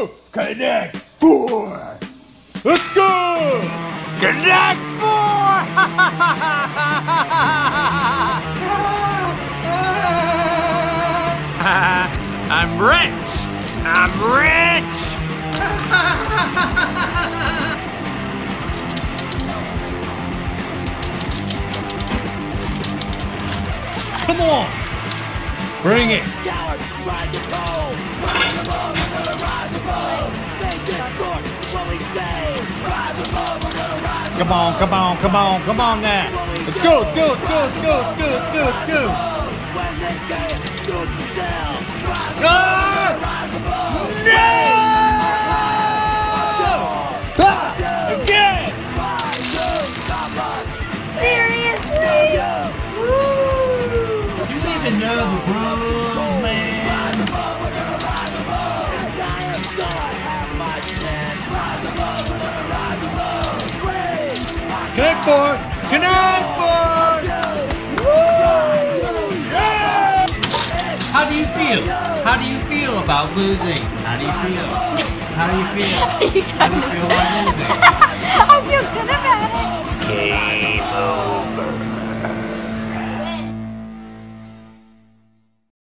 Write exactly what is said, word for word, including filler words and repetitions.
go! Connect four! Let's go! Connect four! I'm rich! I'm rich! Come on! Bring it! Come on, come on, come on, come on now! Let's go, let's go, let's go, let's go, let's go, let's go, let's go! Ah! No! Ah! Again! Seriously? Do you even know the rules, man? Connect four! Connect four! Yeah! How do you feel? How do you feel about losing? How do you feel? How do you feel? How do you feel about losing? I feel good